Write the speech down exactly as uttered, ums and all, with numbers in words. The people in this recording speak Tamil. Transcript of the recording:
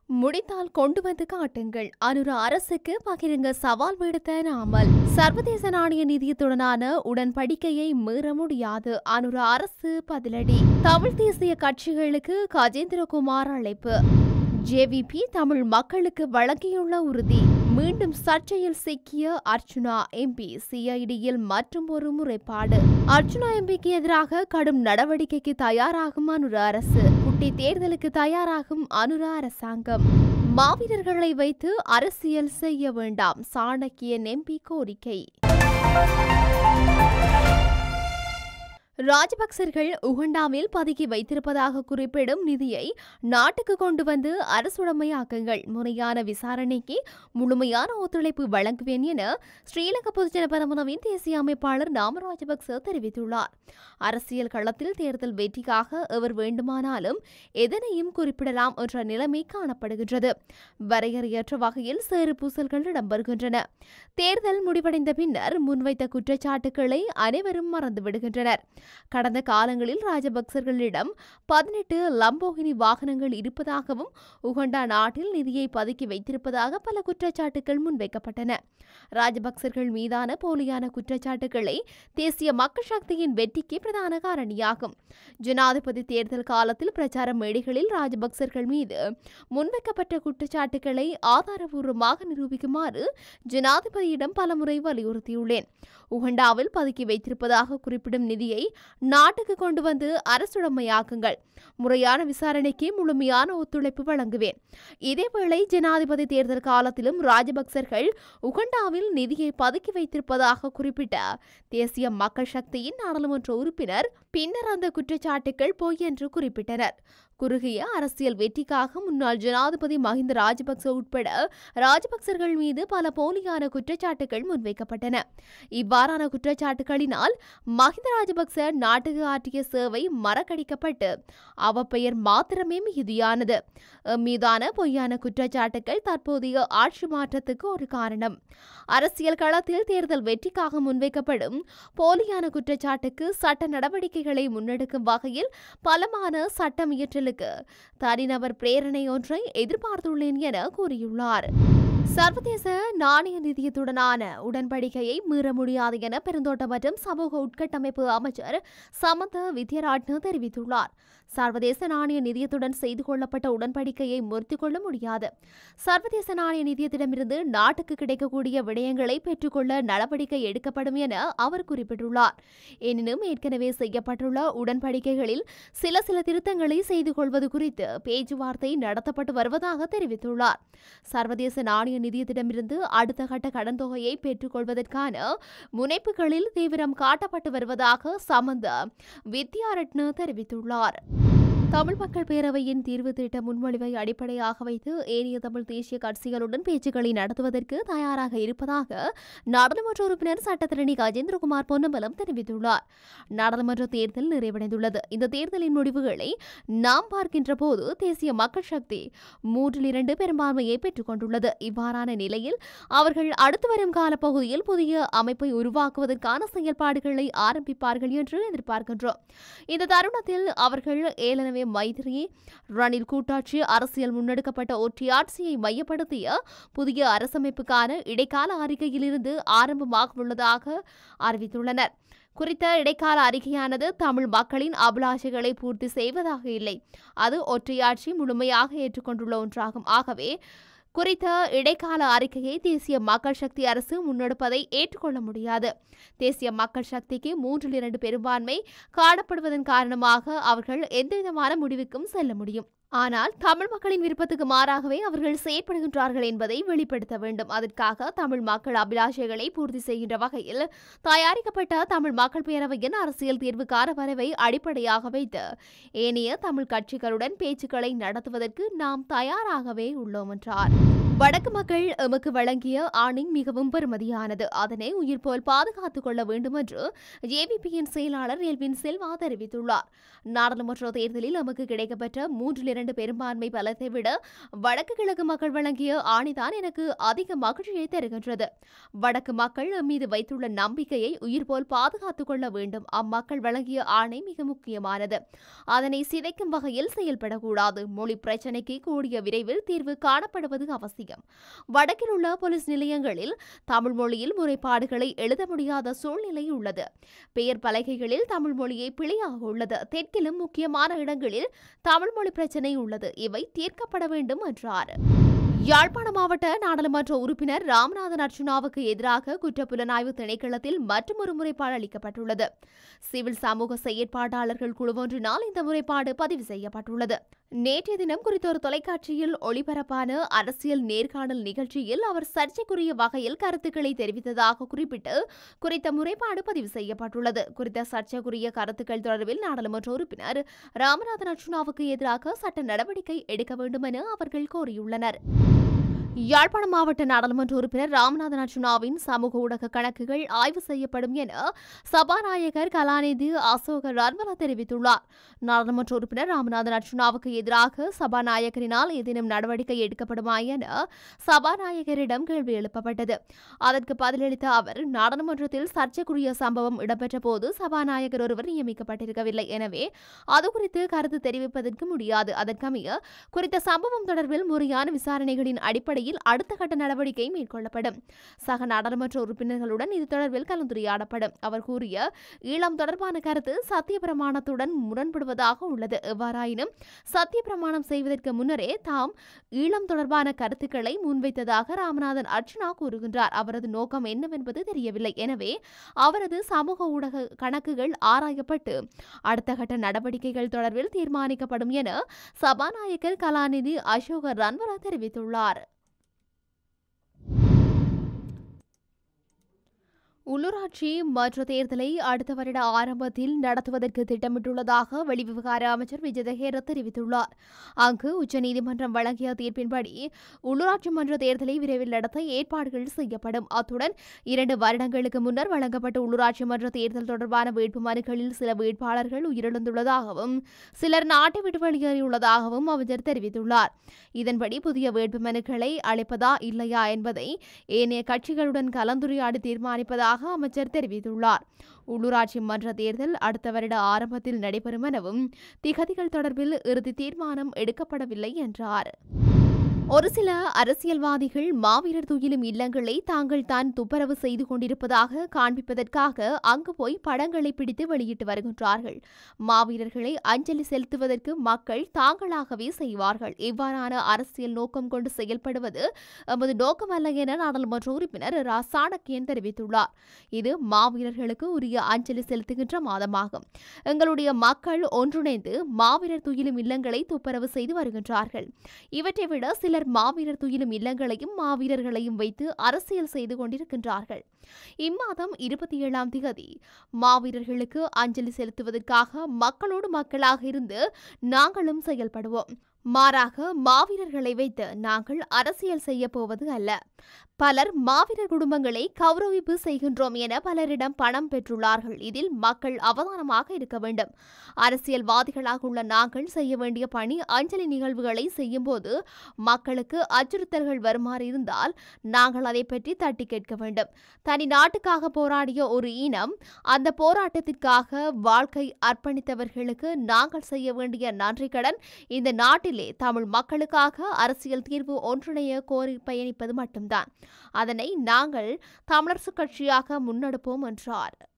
முடித்தால் கொண்டு வந்து காட்டுங்கள். அனுர அரசுக்கு பகிரங்க சவால் விடுத்த நாமல். சர்வதேச நாணய நிதியத்துடனான உடன்படிக்கையை மீற முடியாது. அனுர அரசு பதிலடி. தமிழ் தேசிய கட்சிகளுக்கு கஜேந்திரகுமார் அழைப்பு. ஜேவிபி தமிழ் மக்களுக்கு வழங்கியுள்ள உறுதி. மீண்டும் சர்ச்சையில் சிக்கிய அர்ச்சுனா எம்பி. சிஐடியில் மற்றும் ஒரு முறைப்பாடு. அர்ச்சுனா எம்பிக்கு எதிராக கடும் நடவடிக்கைக்கு தயாராகும் அனுர அரசு. குட்டி தேர்தலுக்கு தயாராகும் அனுர அரசாங்கம். மாவீரர்களை வைத்து அரசியல் செய்ய வேண்டாம். சாணக்கியன் எம்பி கோரிக்கை. ராஜபக்சர்கள் உகண்டாவில் பதுக்கி வைத்திருப்பதாக குறிப்பிடும் நிதியை நாட்டுக்கு கொண்டு வந்து அரசுடைமையாக்குங்கள். முறையான விசாரணைக்கு முழுமையான ஒத்துழைப்பு வழங்குவேன் என ஸ்ரீலங்கா பொதுஜன பெரமுனவின் தேசிய அமைப்பாளர் நாம ராஜபக்ச தெரிவித்துள்ளார். அரசியல் களத்தில் தேர்தல் வெற்றிக்காக எவர் வேண்டுமானாலும் எதனையும் குறிப்பிடலாம் என்ற நிலைமை காணப்படுகின்றது. வரையறையற்ற வகையில் சேறு பூசல்கள் இடம்பெறுகின்றன. தேர்தல் முடிவடைந்த பின்னர் முன்வைத்த குற்றச்சாட்டுக்களை அனைவரும் மறந்துவிடுகின்றனர். கடந்த காலங்களில் ராஜபக்சர்களிடம் பதினெட்டு லம்போகினி வாகனங்கள் இருப்பதாகவும் உகண்டா நாட்டில் நிதியை பதுக்கி வைத்திருப்பதாக பல குற்றச்சாட்டுகள் முன்வைக்கப்பட்டன. ராஜபக்சர்கள் மீதான போலியான குற்றச்சாட்டுகளை தேசிய மக்கள் சக்தியின் வெற்றிக்கு பிரதான காரணியாகும். ஜனாதிபதி தேர்தல் காலத்தில் பிரச்சார மேடைகளில் ராஜபக்சர்கள் மீது முன்வைக்கப்பட்ட குற்றச்சாட்டுகளை ஆதாரபூர்வமாக நிரூபிக்குமாறு ஜனாதிபதியிடம் பலமுறை வலியுறுத்தியுள்ளேன். உகண்டாவில் பதுக்கி வைத்திருப்பதாக குறிப்பிடும் நிதியை நாட்டுக்கு கொண்டு வந்து அரசுடைமையாக்குங்கள். முறையான விசாரணைக்கு முழுமையான ஒத்துழைப்பு வழங்குவேன். இதேவேளை ஜனாதிபதி தேர்தல் காலத்திலும் ராஜபக்சர்கள் உகண்டாவில் நிதியை பதுக்கி வைத்திருப்பதாக குறிப்பிட்ட தேசிய மக்கள் சக்தியின் நாடாளுமன்ற உறுப்பினர் பின்னர் அந்த குற்றச்சாட்டுகள் பொய் என்று குறிப்பிட்டனர். குறுகிய அரசியல் வெற்றிக்காக முன்னாள் ஜனாதிபதி மஹிந்த ராஜபக்ச உட்பட ராஜபக்சர்கள் மீது பல போலியான குற்றச்சாட்டுகள் முன்வைக்கப்பட்டன. இவ்வாறான குற்றச்சாட்டுகளினால் மஹிந்த ராஜபக்ச நாட்டுக்கு ஆற்றிய சேவை மறக்கடிக்கப்பட்டு அவப்பெயர் மாத்திரமே மிகுதியானது. மீதான பொய்யான குற்றச்சாட்டுகள் தற்போதைய ஆட்சி மாற்றத்துக்கு ஒரு காரணம். அரசியல் களத்தில் தேர்தல் வெற்றிக்காக முன்வைக்கப்படும் போலியான குற்றச்சாட்டுக்கு சட்ட நடவடிக்கைகளை முன்னெடுக்கும் வகையில் பலமான சட்டம் இயற்றலுக்கு தனிநபர் பிரேரணை ஒன்றை எதிர்பார்த்துள்ளேன் என கூறியுள்ளார். சர்வதேச நாணய நிதியத்துடனான உடன்படிக்கையை மீற முடியாது என பெருந்தோட்ட மற்றும் சமூக உட்கட்டமைப்பு அமைச்சர் சமந்த வித்யராட்ன தெரிவித்துள்ளார். சர்வதேச நாணய நிதியத்துடன் செய்து கொள்ளப்பட்ட உடன்படிக்கையை முறித்துக் கொள்ள முடியாது. சர்வதேச நாணய நிதியத்திடமிருந்து நாட்டுக்கு கிடைக்கக்கூடிய விடயங்களை பெற்றுக்கொள்ள நடவடிக்கை எடுக்கப்படும் என அவர் குறிப்பிட்டுள்ளார். எனினும் ஏற்கனவே செய்யப்பட்டுள்ள உடன்படிக்கைகளில் சில சில திருத்தங்களை செய்து கொள்வது குறித்து பேச்சுவார்த்தை நடத்தப்பட்டு வருவதாக தெரிவித்துள்ளார். சர்வதேச நாணய நிதியத்திடமிருந்து அடுத்த கட்ட கடன் தொகையை பெற்றுக் கொள்வதற்கான முனைப்புகளில் தீவிரம் காட்டப்பட்டு வருவதாக சமந்த வித்யாரட்ன தெரிவித்துள்ளார். தமிழ் மக்கள் பேரவையின் தீர்வு திட்ட முன்மொழிவை அடிப்படையாக வைத்து ஏனைய தமிழ் தேசிய கட்சிகளுடன் பேச்சுக்களை நடத்துவதற்கு தயாராக இருப்பதாக நாடாளுமன்ற உறுப்பினர் சட்டத்திரணி கஜேந்திரகுமார் பொன்னம்பலம் தெரிவித்துள்ளார். நாடாளுமன்ற தேர்தல் நிறைவடைந்துள்ளது. இந்த தேர்தலின் முடிவுகளை நாம் பார்க்கின்ற போது தேசிய மக்கள் சக்தி மூன்றில் இரண்டு பெரும்பான்மையை பெற்றுக் கொண்டுள்ளது. இவ்வாறான நிலையில் அவர்கள் அடுத்து வரும் காலப்பகுதியில் புதிய அமைப்பை உருவாக்குவதற்கான செயல்பாடுகளை ஆரம்பிப்பார்கள் என்று எதிர்பார்க்கின்றோம். இந்த தருணத்தில் அவர்கள் ஏலனவே மைத்திரி ரணில் கூட்டாட்சி அரசியல் முன்னெடுக்கப்பட்ட ஒற்றையாட்சியை மையப்படுத்திய புதிய அரசமைப்புக்கான இடைக்கால அறிக்கையிலிருந்து ஆரம்பமாக உள்ளதாக அறிவித்துள்ளனர். குறித்த இடைக்கால அறிக்கையானது தமிழ் மக்களின் அபிலாஷைகளை பூர்த்தி செய்வதாக இல்லை. அது ஒற்றையாட்சி முழுமையாக ஏற்றுக்கொண்டுள்ள ஒன்றாகும். ஆகவே குறித்த இடைக்கால அறிக்கையை தேசிய மக்கள் சக்தி அரசு முன்னெடுப்பதை ஏற்றுக்கொள்ள முடியாது. தேசிய மக்கள் சக்திக்கு மூன்றில் இரண்டு பெரும்பான்மை காணப்படுவதன் காரணமாக அவர்கள் எந்தவிதமான முடிவுக்கும் செல்ல முடியும். ஆனால் தமிழ் மக்களின் விருப்பத்துக்கு மாறாகவே அவர்கள் செயற்படுகின்றார்கள் என்பதை வெளிப்படுத்த வேண்டும். அதற்காக தமிழ் மக்கள் அபிலாஷைகளை பூர்த்தி செய்கின்ற வகையில் தயாரிக்கப்பட்ட தமிழ் மக்கள் பேரவையின் அரசியல் தீர்வுக்கான வரவை அடிப்படையாக வைத்து ஏனைய தமிழ் கட்சிகளுடன் பேச்சுக்களை நடத்துவதற்கு நாம் தயாராகவே உள்ளோம் என்றார். வடக்கு மக்கள் எமக்கு வழங்கிய ஆணை மிகவும் பெருமதியானது. அதனை உயிர் போல் பாதுகாத்துக் கொள்ள வேண்டும் என்று ஜேவிபியின் செயலாளர் எல்வின் செல்வா தெரிவித்துள்ளார். நாடாளுமன்ற தேர்தலில் எமக்கு கிடைக்கப்பட்ட மூன்றில் இரண்டு இரண்டு பெரும்பான்மை பலத்தை விட வடக்கு கிழக்கு மக்கள் வழங்கிய ஆணைதான் எனக்கு அதிக மகிழ்ச்சியை தருகின்றது. வடக்கு மக்கள் மீது வைத்துள்ள நம்பிக்கையை உயிர் போல் பாதுகாத்துக் கொள்ள வேண்டும். அம்மக்கள் வழங்கிய ஆணை மிக முக்கியமானது. அதனை சிதைக்கும் வகையில் செயல்படக்கூடாது. மொழி பிரச்சினைக்கு கூடிய விரைவில் தீர்வு காணப்படுவது அவசியம். வடக்கில் உள்ள போலீஸ் நிலையங்களில் தமிழ் மொழியில் முறைப்பாடுகளை எழுத முடியாத சூழ்நிலை உள்ளது. பெயர் பலகைகளில் தமிழ் மொழியை பிழையாக உள்ளது. தெற்கிலும் முக்கியமான இடங்களில் தமிழ் மொழி பிரச்சினை உள்ளது. இவை தீர்க்கப்பட வேண்டும் என்றார். யாழ்ப்பாண மாவட்ட நாடாளுமன்ற உறுப்பினர் ராமநாதன் அர்ச்சுனாவுக்கு எதிராக குற்றப்புலனாய்வு திணைக்களத்தில் மற்றொரு முறைப்பாடு அளிக்கப்பட்டுள்ளது. சிவில் சமூக செயற்பாட்டாளர்கள் குழுவொன்றினால் இந்த முறைப்பாடு பதிவு செய்யப்பட்டுள்ளது. நேற்றைய தினம் குறித்த ஒரு தொலைக்காட்சியில் ஒளிபரப்பான அரசியல் நேர்காணல் நிகழ்ச்சியில் அவர் சர்ச்சைக்குரிய வகையில் கருத்துக்களை தெரிவித்ததாக குறிப்பிட்டு குறித்த முறைப்பாடு பதிவு செய்யப்பட்டுள்ளது. குறித்த சர்ச்சைக்குரிய கருத்துக்கள் தொடர்பில் நாடாளுமன்ற உறுப்பினர் ராமநாதன் அர்ச்சுனாவுக்கு எதிராக சட்ட நடவடிக்கை எடுக்க வேண்டும் என அவர்கள் கோரியுள்ளனர். யாழ்ப்பாண மாவட்ட நாடாளுமன்ற உறுப்பினர் ராமநாதன் அர்ச்சுனாவின் சமூக ஊடக கணக்குகள் ஆய்வு செய்யப்படும் என சபாநாயகர் கலாநிதி அசோக ரன்வல தெரிவித்துள்ளார். நாடாளுமன்ற உறுப்பினர் ராமநாதன் அர்ச்சுனாவுக்கு எதிராக சபாநாயகரினால் ஏதேனும் நடவடிக்கை எடுக்கப்படுமா என சபாநாயகரிடம் கேள்வி எழுப்பப்பட்டது. அதற்கு பதிலளித்த அவர், நாடாளுமன்றத்தில் சர்ச்சைக்குரிய சம்பவம் இடம்பெற்ற போது சபாநாயகர் ஒருவர் நியமிக்கப்பட்டிருக்கவில்லை. எனவே அது குறித்து கருத்து தெரிவிப்பதற்கு முடியாது. அதற்கமைய குறித்த சம்பவம் தொடர்பில் முறையான விசாரணைகளின் அடிப்படையில் அடுத்த கட்ட நடவடிக்கை மேற்கொள்ளப்படும். சக நாடாளுமன்ற உறுப்பினர்களுடன் இது தொடர்பில் கலந்துரையாடப்படும். அவர் கூறிய ஈழம் தொடர்பான கருத்து சத்திய பிரமாணத்துடன் முரண்படுவதாக உள்ளது. எவ்வாறாயினும் சத்திய பிரமாணம் செய்வதற்கு முன்னரே தாம் ஈழம் தொடர்பான கருத்துக்களை முன்வைத்ததாக ராமநாதன் அர்ச்சுனா கூறுகின்றார். அவரது நோக்கம் என்னவென்பது தெரியவில்லை. எனவே அவரது சமூக ஊடக கணக்குகள் ஆராயப்பட்டு அடுத்த கட்ட நடவடிக்கைகள் தொடர்பில் தீர்மானிக்கப்படும் என சபாநாயகர் கலாநிதி அசோக ரன்வல தெரிவித்துள்ளார். உள்ளூராட்சி மன்ற தேர்தலை அடுத்த வருட ஆரம்பத்தில் நடத்துவதற்கு திட்டமிட்டுள்ளதாக வெளிவிவகார அமைச்சர் விஜயதஹேர தெரிவித்துள்ளார். அங்கு உச்சநீதிமன்றம் வழங்கிய தீர்ப்பின்படி உள்ளூராட்சி மன்ற தேர்தலை விரைவில் நடத்த ஏற்பாடுகள் செய்யப்படும். அத்துடன் இரண்டு வருடங்களுக்கு முன்னர் வழங்கப்பட்ட உள்ளூராட்சி மன்ற தேர்தல் தொடர்பான வேட்பு மனுக்களில் சில வேட்பாளர்கள் உயிரிழந்துள்ளதாகவும் சிலர் நாட்டை விட்டு வெளியேறியுள்ளதாகவும் அமைச்சர் தெரிவித்துள்ளார். இதன்படி புதிய வேட்பு மனுக்களை அளிப்பதா இல்லையா என்பதை ஏனைய கட்சிகளுடன் கலந்துரையாடி தீர்மானிப்பதாக அமைச்சர் தெரிவித்துள்ளார். உள்ளூராட்சி மன்ற தேர்தல் அடுத்த வருட ஆரம்பத்தில் நடைபெறும் எனவும் திகதிகள் தொடர்பில் இறுதி தீர்மானம் எடுக்கப்படவில்லை என்றார். ஒரு சில அரசியல்வாதிகள் மாவீரர் துயிலும் இல்லங்களை தாங்கள் தான் துப்புரவு செய்து கொண்டிருப்பதாக காண்பிப்பதற்காக அங்கு போய் படங்களை பிடித்து வெளியிட்டு வருகின்றார்கள். மாவீரர்களை அஞ்சலி செலுத்துவதற்கு மக்கள் தாங்களாகவே செய்வார்கள். இவ்வாறான அரசியல் நோக்கம் கொண்டு செயல்படுவது எமது நோக்கமல்ல என நாடாளுமன்ற உறுப்பினர் ரா சாணக்கியன் தெரிவித்துள்ளார். இது மாவீரர்களுக்கு உரிய அஞ்சலி செலுத்துகின்ற மாதமாகும். எங்களுடைய மக்கள் ஒன்றிணைந்து மாவீரர் துயிலும் இல்லங்களை துப்புரவு செய்து வருகின்றார்கள். இவற்றை விட சில சிலர் மாவீரர் துயிலும் இல்லங்களையும் மாவீரர்களையும் வைத்து அரசியல் செய்து கொண்டிருக்கின்றார்கள். இம்மாதம் இருபத்தி ஏழாம் திகதி மாவீரர்களுக்கு அஞ்சலி செலுத்துவதற்காக மக்களோடு மக்களாக இருந்து நாங்களும் செயல்படுவோம். மாறாக மாவீரர்களை வைத்து நாங்கள் அரசியல் செய்ய போவது அல்ல. பலர் மாவீரர் குடும்பங்களை கௌரவிப்பு செய்கின்றோம் என பலரிடம் பணம் பெற்றுள்ளார்கள். இதில் மக்கள் அவதானமாக இருக்க வேண்டும். அரசியல்வாதிகளாக உள்ள நாங்கள் செய்ய வேண்டிய பணி அஞ்சலி நிகழ்வுகளை செய்யும் போது மக்களுக்கு அச்சுறுத்தல்கள் வருமாறு இருந்தால் நாங்கள் அதை பற்றி தட்டி கேட்க வேண்டும். தனி நாட்டுக்காக போராடிய ஒரு இனம், அந்த போராட்டத்திற்காக வாழ்க்கை அர்ப்பணித்தவர்களுக்கு நாங்கள் செய்ய வேண்டிய நன்றி கடன் இந்த நாட்டிலே தமிழ் மக்களுக்காக அரசியல் தீர்வு ஒன்றிணைய கோரி பயணிப்பது மட்டும்தான். அதனை நாங்கள் தமிழரசுக் கட்சியாக முன்னெடுப்போம் என்றார்.